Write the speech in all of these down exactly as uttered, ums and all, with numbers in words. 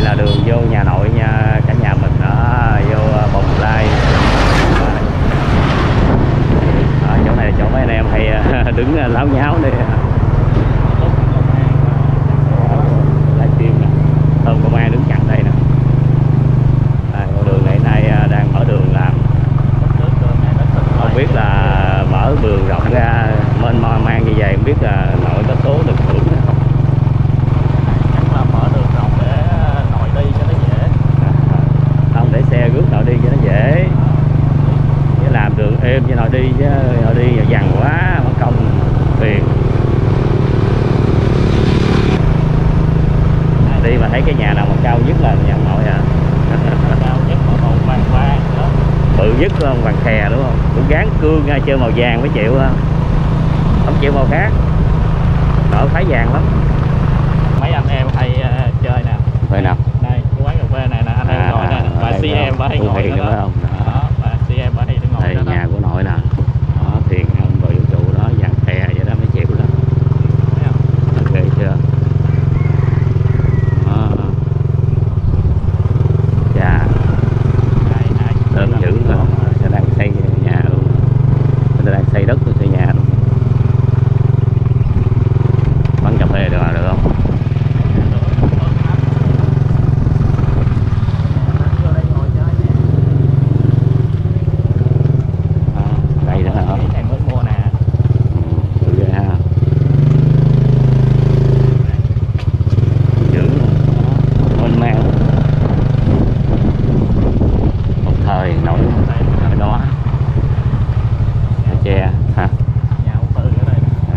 đây là đường vô nhà nội nha cả nhà mình, đó vô Bồng Lai. Ở chỗ này là chỗ mấy anh em hay đứng láo nháo đi. Livestream nè, tôm công an đứng chặn đây nè. À, đường này nay đang mở đường làm, không biết là mở đường rộng ra mênh mông mang như vậy, không biết là nội có số được thưởng hay không. Chắc là mở đường rộng để nội đi cho nó dễ. À, không, để xe rước nội đi cho nó dễ, chứ làm đường êm cho nội đi, chứ nội đi dằn quá mất công phiền. Đi mà thấy cái nhà nào mà cao nhất là nhà nội à. Cao nhất ở màu vàng vàng đó. Bự nhất không, vàng khè đúng không? Cũng gán cương chơi màu vàng mới chịu ha, không chịu màu khác. Nội thấy vàng lắm. Mấy anh em hay uh, chơi nè. Vậy nào? Đây, cái quán cà phê này nè, anh hay À, ngồi nè, bà xê em bà hay ngồi đó. Đó, không? đó, bà xê em bà hay ngồi Đây đó. nhà của nội nè. Đó, thiền ông bà vũ trụ đó, vàng khè vậy đó mới chịu đó. Ok chưa? Lớn dữ không? Người ta đang xây nhà luôn, người ta đang xây đất xây nhà luôn. Quán cà phê được, được không? À, đây đó hả? Em mới mua nè. Ừ, được ha. Dữ mênh mang. Một thời nổi ở đó che hả? Nhà ông Tư ở đây.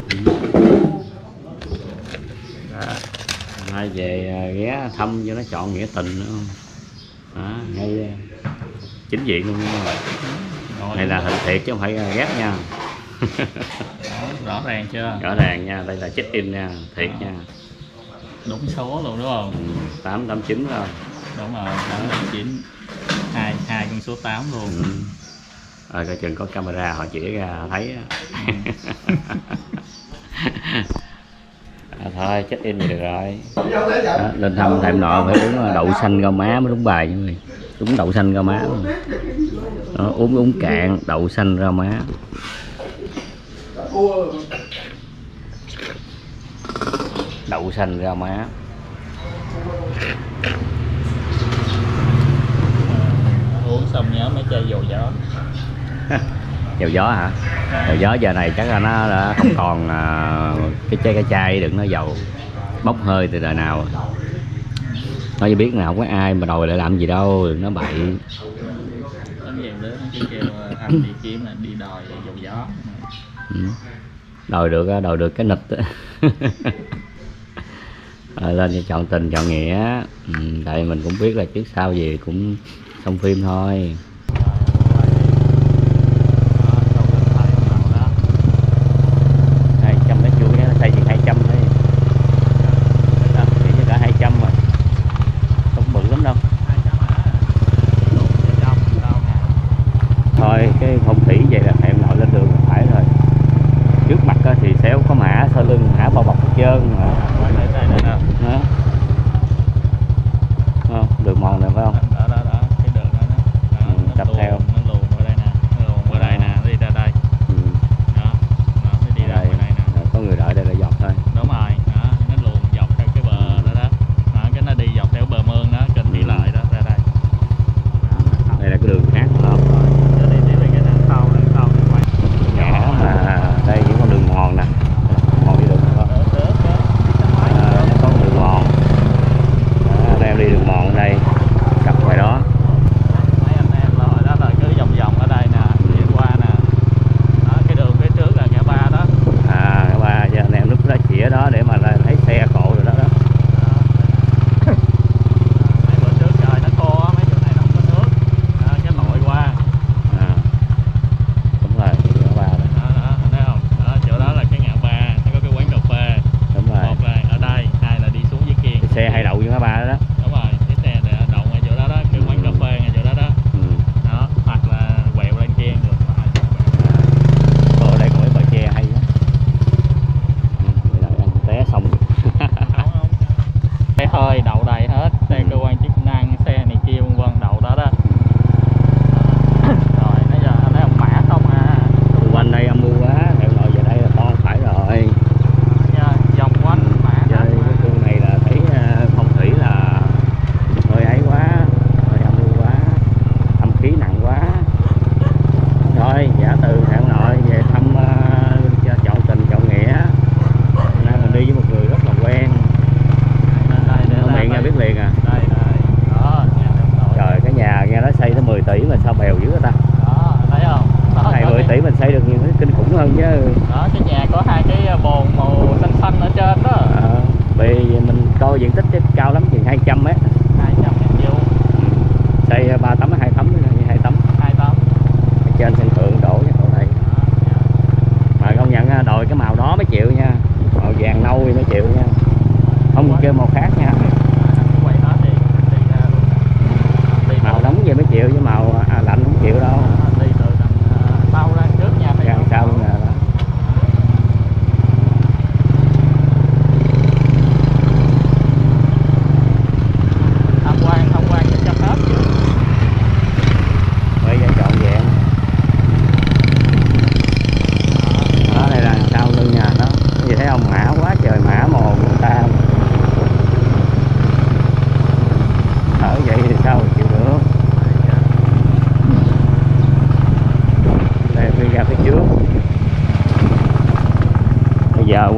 Ai về ghé thăm cho nó chọn nghĩa tình nữa không? Đó, ngay chính diện luôn nha. Này là hình thiệt chứ không phải ghép nha. Đó, rõ ràng chưa? Rõ ràng nha, đây là check in nha, thiệt nha. Đúng số luôn đúng không? Ừ, tám tám chín rồi. Đúng rồi, tám tám chín. Hai hai con số tám luôn. Ừ. Rồi coi chừng có camera họ chỉ ra thấy. Ừ. À, thôi check in thì được rồi. Đó, lên thăm thầy nọ phải uống đậu xanh rau má mới đúng bài chứ. Đúng đậu xanh rau má. Đó, uống uống cạn đậu xanh rau má. Đậu xanh rau má. Uống xong nhớ mấy chai dầu gió. Dầu gió hả? Dầu gió giờ này chắc là nó đã không còn uh, cái chai cái chai đừng nó dầu bốc hơi từ đời nào. Nói cho biết nào không có ai mà đòi lại làm gì đâu, đừng nói bậy. Tấm vàng lớn nó chỉ kêu anh đi kiếm là đi đòi dầu gió. Ừ. Đòi được đòi được cái nịch. À, lên cho chọn tình chọn nghĩa. Ừ, tại mình cũng biết là trước sau gì cũng xong phim thôi. Hai trăm mét vuông nó xây chừng hai trăm đấy, chỉ cho cả hai trăm mà không bự lắm đâu. Thôi cái phong thủy vậy là em nội lên đường phải rồi. Trước mặt thì xéo có mã, sau lưng mã bao bọc hết trơn mà. Đó. Không, đường mòn này phải không? Đó, đó, đó, cái đường đó, đó. Đó, ừ.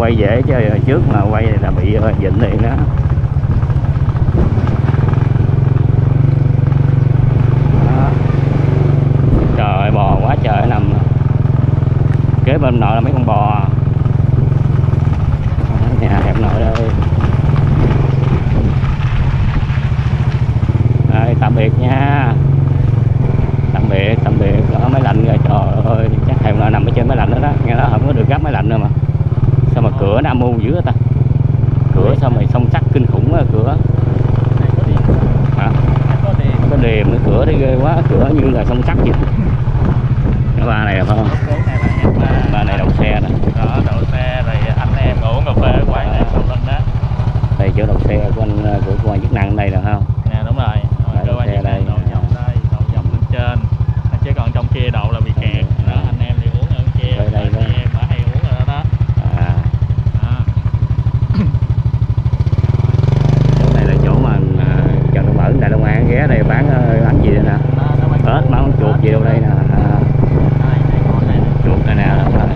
quay dễ chứ hồi trước mà quay là bị dịnh liền đó. Đó. Trời ơi, bò quá trời nằm kế bên nội là mấy con bò. Nhà hẹp nội đây. Đây, tạm biệt nha. Tạm biệt, tạm biệt. Đó, máy lạnh rồi, trời ơi, chắc hẹp nội nằm ở trên máy lạnh đó đó. Nghe đó không có được gấp máy lạnh nữa mà. Sao mà cửa nó âm u dữ ta? Cửa sao mà song sắt kinh khủng á cửa. Hả? Có đèn cái cửa đấy ghê quá, cửa như là song sắt vậy. Cái ba này là phải không? Ba này đậu xe nè. Đó, đậu xe rồi anh em uống cà phê ở quán này sau lưng đó. Đây chỗ đậu xe của anh của cơ quan chức năng đây nè không? Nè đúng rồi. Cơ quan chức năng đậu vòng đây, đậu vòng lên trên. Chứ còn trong kia đậu là bị kẹt. Đó, anh em thì uống ở bên kia. Đây đây đó. Anh em ở hay uống ở đó đó. À. Chỗ này là chỗ mà Trần Đông Mở Đại Long An ghé đây bán bán gì đây nè? Ếch bán con chuột gì đâu đây nè. À. Chuột này nè, đúng rồi.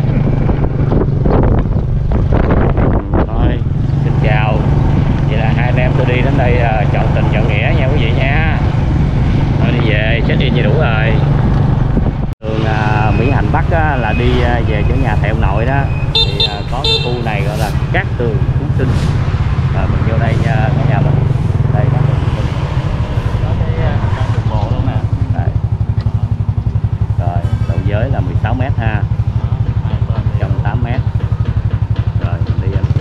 Thôi, xin chào. Vậy là hai anh em tôi đi đến đây chọn tình chọn nghĩa nha quý vị nha. Thôi đi về, check in gì đủ rồi. Đường à, Mỹ Hạnh Bắc á, là đi à, về chỗ nhà thầy ông nội đó. Thì à, có cái khu này gọi là Cát Tường Phú Sinh. Rồi mình vô đây nha cả nhà mình. Đây Cát Tường Phú Sinh. Có cái căn đường bộ luôn nè. Đây. Rồi, độ giới là mười sáu mét ha. Trong tám mét. Rồi mình đi anh.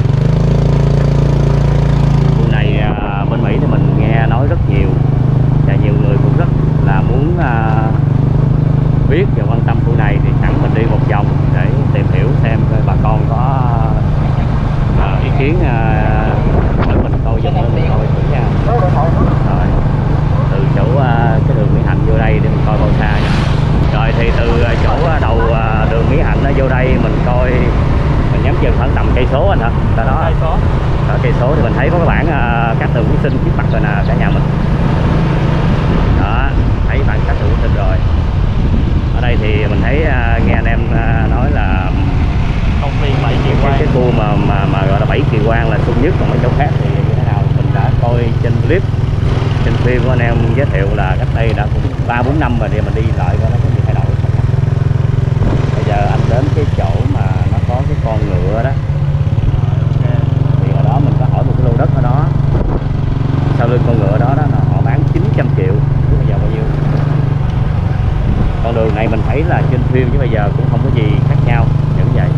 Khu này à, bên Mỹ thì mình nghe nói rất nhiều. Và nhiều người cũng rất là muốn à, biết và quan tâm khu này thì sẵn mình đi một vòng để tìm hiểu xem bà con có uh, ý kiến uh, hỏi mình coi cho mình coi thử nha. Rồi từ chỗ uh, cái đường Mỹ Hạnh vô đây để mình coi bao xa nha. Rồi thì từ chỗ đầu uh, đường Mỹ Hạnh nó vô đây mình coi mình nhắm chừng khoảng tầm cây số anh hả? Tại đó cây số. Ở cây số thì mình thấy có cái bảng uh, Cát Tường Phú Sinh trước mặt rồi nè cả nhà mình. Đó, thấy bảng Cát Tường Phú Sinh rồi. Ở đây thì mình thấy uh, nghe anh em uh, nói là công viên bảy kỳ quan, cái, cái khu mà mà mà gọi là bảy kỳ quan là sung nhất, còn mấy chỗ khác thì như thế nào mình đã coi trên clip trên phim của anh em giới thiệu là cách đây đã cũng ba bốn năm rồi thì mình đi lại coi nó có gì thay đổi. Bây giờ anh đến cái chỗ mà nó có cái con ngựa đó. Thì ở đó mình có hỏi một cái lô đất ở đó, sau lưng con ngựa đó đó là họ bán chín trăm triệu, chứ bây giờ bao nhiêu. Con đường này mình thấy là trên phim chứ bây giờ cũng không có gì khác nhau, vẫn vậy.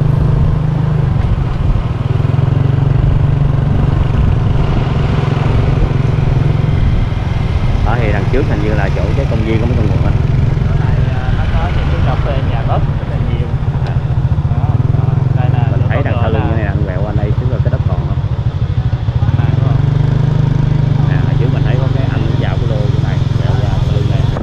Đó thì đằng trước hình như là chỗ cái công viên của mấy con ngựa. Chỗ này nó có những cái cà phê nhà đất rất là nhiều. Đó, đây là mình thấy đằng sau lưng cái này anh quẹo anh đây trước là cái đất còn không? À, đúng không? À, ở trước mình thấy có cái anh dạo cái lô chỗ này quẹo ra sau lưng này.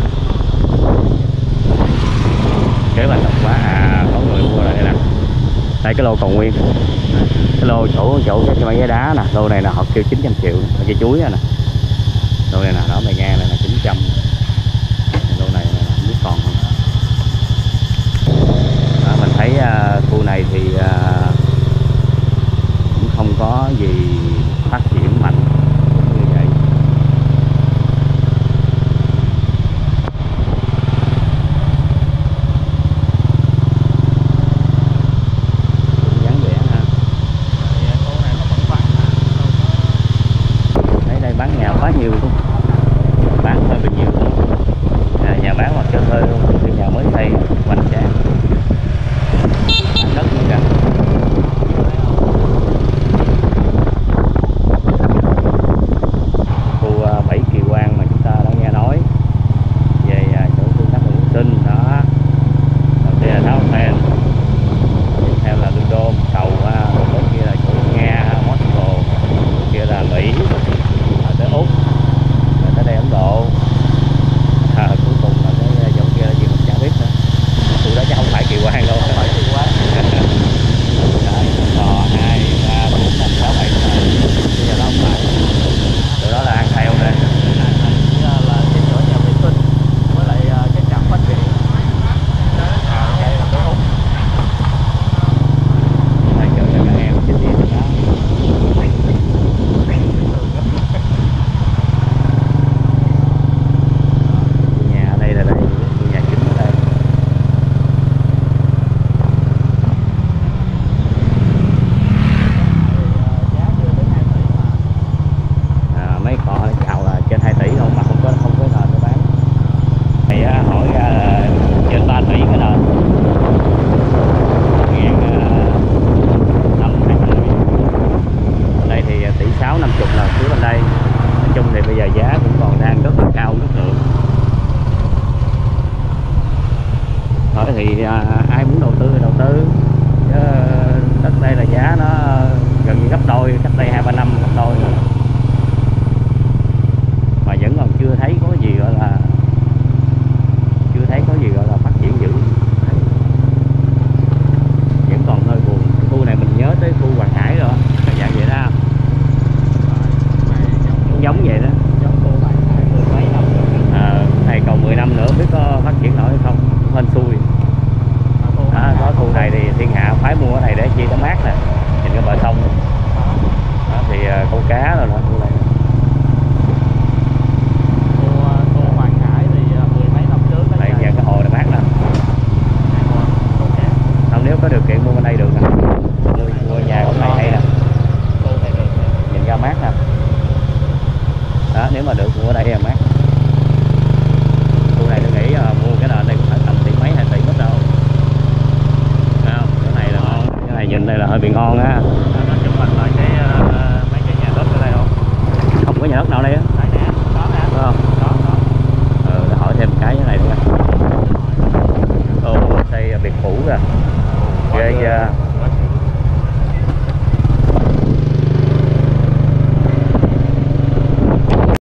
Kế bên độc quá à, có người mua rồi đây nè. Đây cái lô còn nguyên. Cái lô chỗ chỗ cái mấy cái đá nè, lô này là họ kêu chín trăm triệu, cái chuối nè. Lô này nè, đó mày nghe này là chín trăm. Lô này là không biết còn không. Đó, mình thấy uh, khu này thì uh, cũng không có gì phát triển mạnh như vậy. Vắng vẻ ha. Thấy đây bán nhà quá nhiều luôn, bán hơi bị nhiều luôn. À, nhà bán hoặc cho thuê luôn, cái nhà mới xây hoành tráng, đất nữa kìa. Khu uh, bảy kỳ quan mà chúng ta đã nghe nói về uh, chỗ khu Cát Tường Phú Sinh đó. Đầu tiên là Tháo Phen, tiếp theo là Lương Đôn, cầu uh, bên kia là chỗ Nga, Moscow, kia là Mỹ, rồi tới Úc, rồi tới đây Ấn Độ. À, cuối cùng là cái dòng kia là gì mình chẳng biết nữa. Tụi đó chắc không phải kỳ quan đâu. Không phải kỳ quan. cái nền ngàn năm hai mươi. Bên đây thì tỷ sáu năm chục là phía bên đây. Nói chung thì bây giờ giá cũng còn đang rất là cao rất lượng. Thôi thì à, ai muốn đầu tư thì đầu tư. Chứ đất đây là giá nó gần như gấp đôi, cách đây hai ba năm gấp đôi nữa. Mà vẫn còn chưa thấy có gì gọi là chưa thấy có gì gọi là phát triển dữ. Vẫn còn hơi buồn. Khu này mình nhớ tới khu Hoàng Hải rồi, cái dạng vậy đó. Cũng giống vậy đó. À, này còn mười năm nữa biết có phát triển nổi hay không, hên xui. Đó, có khu này thì thiên hạ phái mua ở này để chi nó mát nè, nhìn cái bờ sông đó, thì uh, câu cá rồi đó khu này. Đây giờ cái hồ này mát nè. Không, nếu có điều kiện mua bên đây được nè, mua, mua nhà bên này hay nè, nhìn ra mát nè. Đó, nếu mà được mua ở đây là mát. Khu này tôi nghĩ uh, mua cái nền đây cũng phải tầm tỷ mấy hai tỷ mất đâu. Không, cái này là ngon, cái này nhìn đây là hơi bị ngon á.